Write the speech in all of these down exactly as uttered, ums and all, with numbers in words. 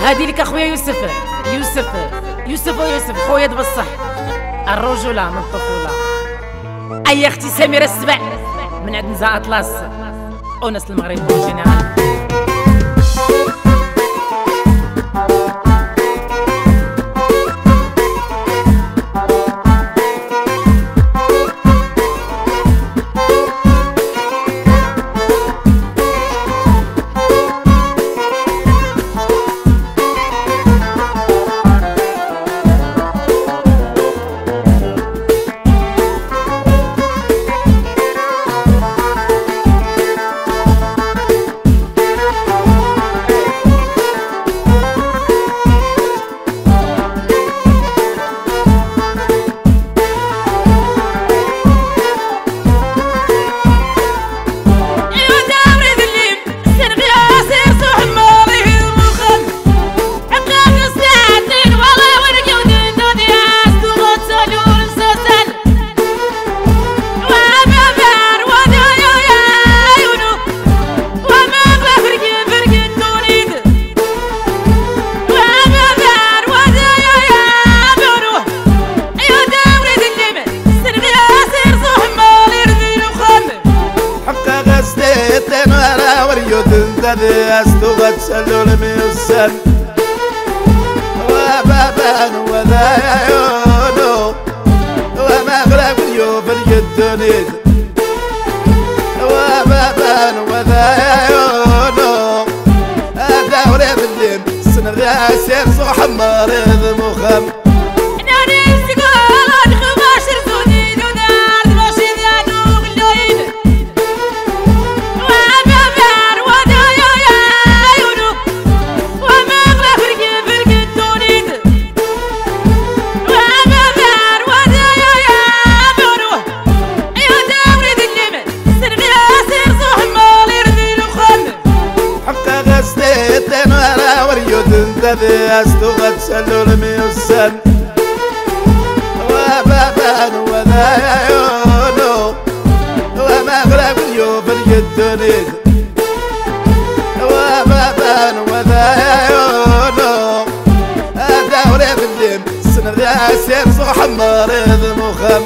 هادي لك اخويا يوسف يوسف يوسف ويوسف خويا بالصح الرجولة من الطفولة. اي اختي سميرة السبع من عند نزاع اطلس وناس المغرب جينيرال. استغت سلول ميسن وبابان وذا يعيونو ومغرب اليوم الجدنيد وبابان وذا يعيونو دوري بالليم سنغا سير صح مريض مخم ذي استغت سلول ميسن وبابان وذا يعيونو ومغرب اليوم الجدنيد وبابان وذا يعيونو دوري بالليم سنغا سير صح مريض مخم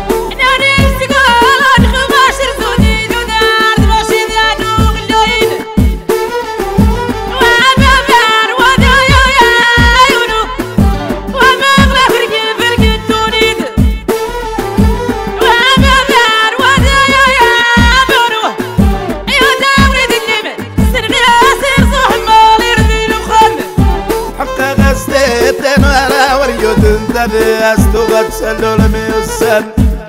ذي استغت سلول ميسن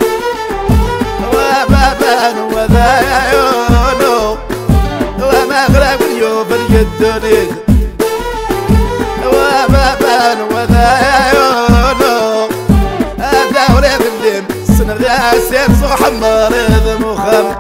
وبابان وذا يعيونو ومغرب اليوم الجدنيد وبابان وذا يعيونو دوري بالليم سنغا سير صح مريض مخم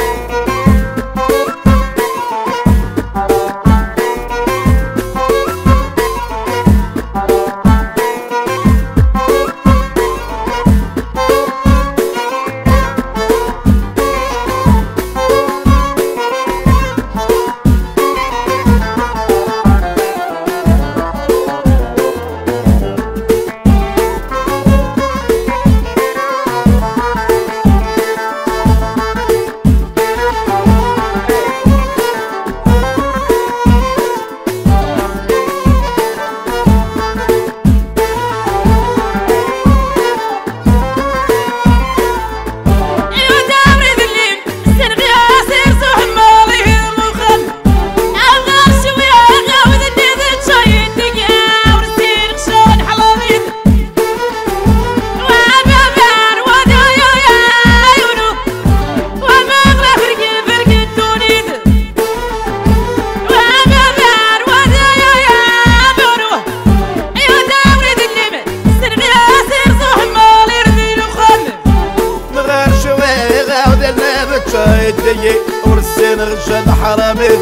يدي ورسين غشد حرامي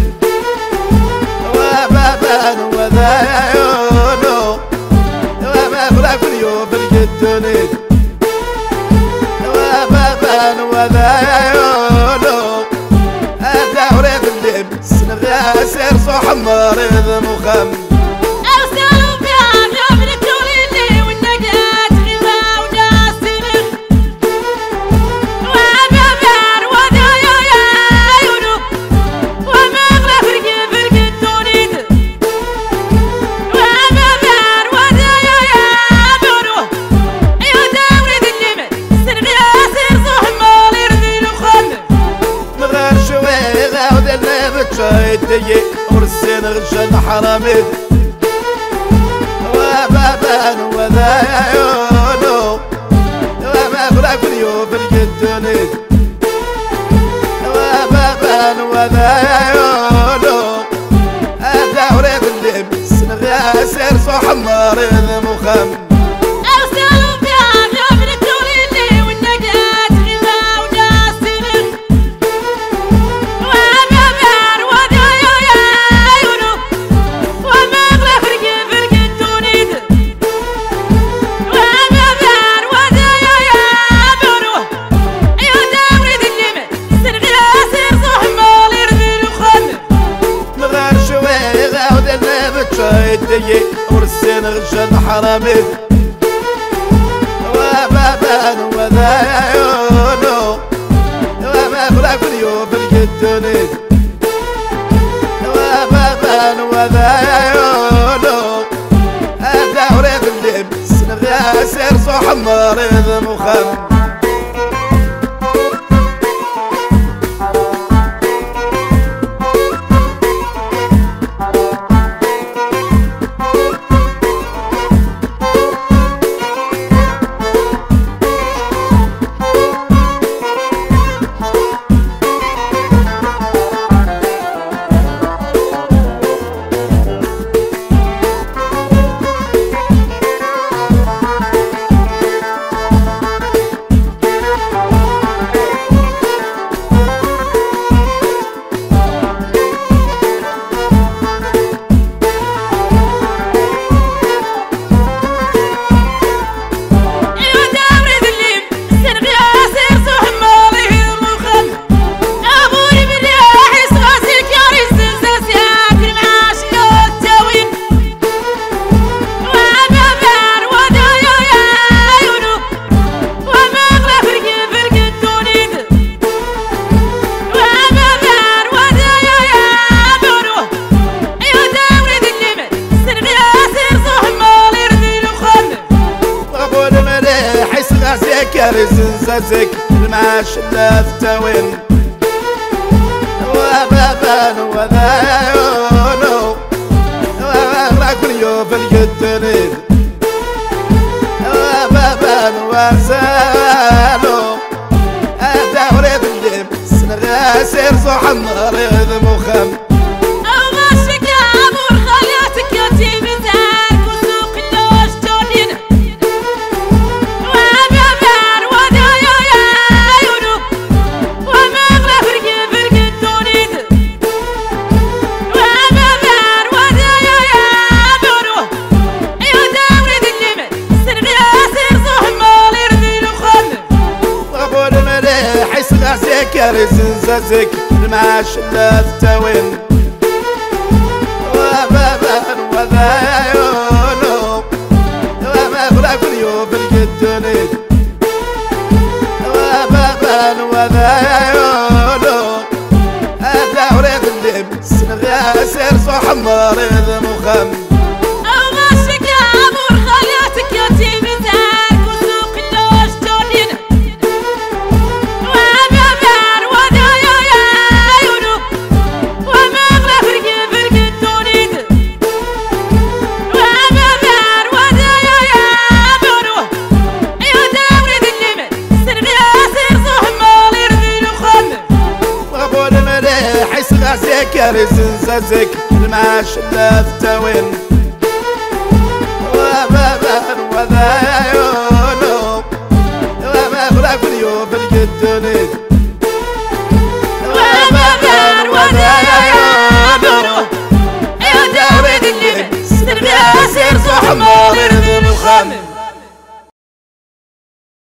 وبابان وذا يعيونو ومغرب اليوم الجدنيد وبابان وذا يعيونو دوري بالليم سنغا سير صح مريض مخم بتشايدي ورسين غشان حرامي وبابان وذايونو وما خلق اليوم الجدوني وبابان وذايونو هذا وريد اللي مسن غاسر صح مريض مخم شايدي ورسين غشان حرامي وبابان وذايونو وما خلق اليوم الجدوني وبابان وذايونو هذا وريد اللي مسن غاسر صح مريض مخم زنزازك المعاش لافتوين وبابان وذايونو وغرق اليوم الجدنين وبابان وزالو هذا وريد اللي مسن غاسر صح مريض مخم كاري زنزازك المعاش لافتوين وبابان وذايونو وما خلق اليوم الجدوني وبابان وذايونو هذا وريد اللي مسن غاسر صح مريض مخم كاري زنزازك المعاش لافتوين وبابان وذايونو وما خلق اليوم الجدوني